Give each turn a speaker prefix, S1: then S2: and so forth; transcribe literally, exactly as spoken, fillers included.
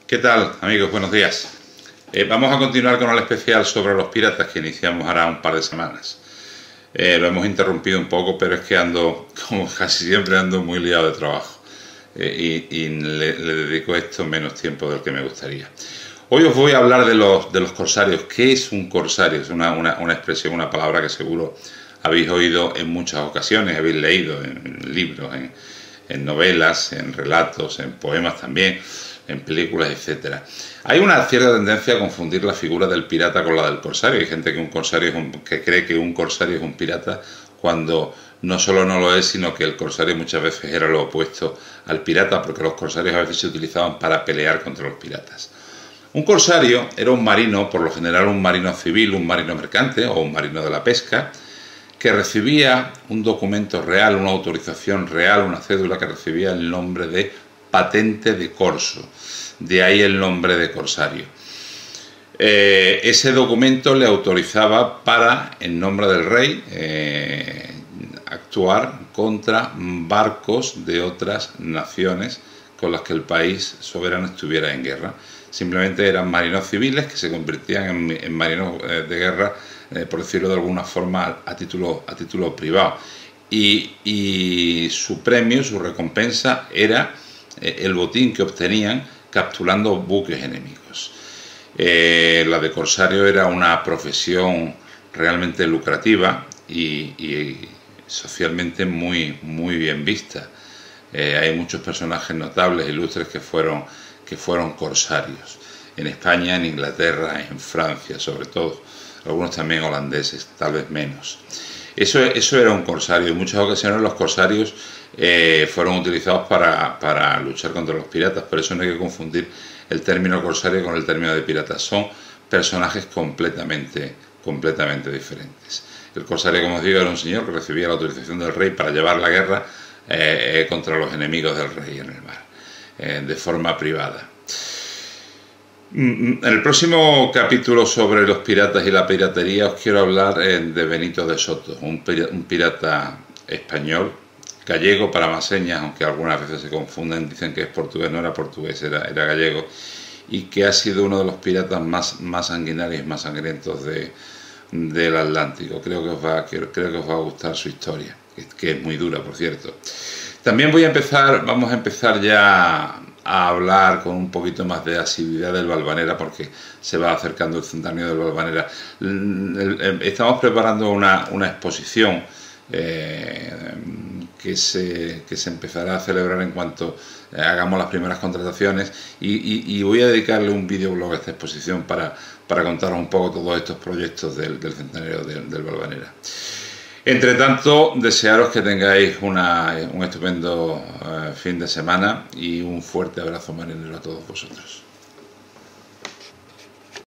S1: ¿Qué tal, amigos? Buenos días. Eh, vamos a continuar con el especial sobre los piratas que iniciamos ahora un par de semanas. Eh, lo hemos interrumpido un poco, pero es que ando, como casi siempre, ando muy liado de trabajo. Eh, y y le, le dedico a esto menos tiempo del que me gustaría. Hoy os voy a hablar de los, de los corsarios. ¿Qué es un corsario? Es una, una, una expresión, una palabra que seguro habéis oído en muchas ocasiones, habéis leído en, en libros, en, en novelas, en relatos, en poemas también, en películas, etcétera. Hay una cierta tendencia a confundir la figura del pirata con la del corsario. Hay gente que, un corsario es un, que cree que un corsario es un pirata cuando no solo no lo es, sino que el corsario muchas veces era lo opuesto al pirata, porque los corsarios a veces se utilizaban para pelear contra los piratas. Un corsario era un marino, por lo general un marino civil, un marino mercante o un marino de la pesca, que recibía un documento real, una autorización real, una cédula que recibía el nombre de patente de corso, de ahí el nombre de corsario. Eh, ese documento le autorizaba para, en nombre del rey, eh, actuar contra barcos de otras naciones con las que el país soberano estuviera en guerra. Simplemente eran marinos civiles que se convertían en, en marinos eh, de guerra, eh, por decirlo de alguna forma, a título, a título privado. Y, y su premio, su recompensa, era eh, el botín que obtenían capturando buques enemigos. Eh, la de corsario era una profesión realmente lucrativa y, y socialmente muy, muy bien vista. Eh, hay muchos personajes notables, ilustres, que fueron, que fueron corsarios. En España, en Inglaterra, en Francia, sobre todo. Algunos también holandeses, tal vez menos. Eso, eso era un corsario. En muchas ocasiones los corsarios eh, fueron utilizados para, para luchar contra los piratas. Por eso no hay que confundir el término corsario con el término de piratas. Son personajes completamente, completamente diferentes. El corsario, como os digo, era un señor que recibía la autorización del rey para llevar la guerra eh, contra los enemigos del rey en el mar, eh, de forma privada. En el próximo capítulo sobre los piratas y la piratería os quiero hablar eh, de Benito de Soto, un pirata, un pirata español, gallego para más señas, aunque algunas veces se confunden, dicen que es portugués, no era portugués, era, era gallego, y que ha sido uno de los piratas más, más sanguinarios, más sangrientos de, del Atlántico. Creo que, os va, creo, creo que os va a gustar su historia, que, que es muy dura, por cierto. También voy a empezar, vamos a empezar ya a hablar con un poquito más de asiduidad del Valvanera, porque se va acercando el centenario del Valvanera. Estamos preparando una, una exposición eh, que, se, que se empezará a celebrar en cuanto eh, hagamos las primeras contrataciones, y, y, y voy a dedicarle un videoblog a esta exposición para, para contaros un poco todos estos proyectos del, del centenario del, del Valvanera. Entre tanto, desearos que tengáis una, un estupendo uh, fin de semana y un fuerte abrazo marinero a todos vosotros.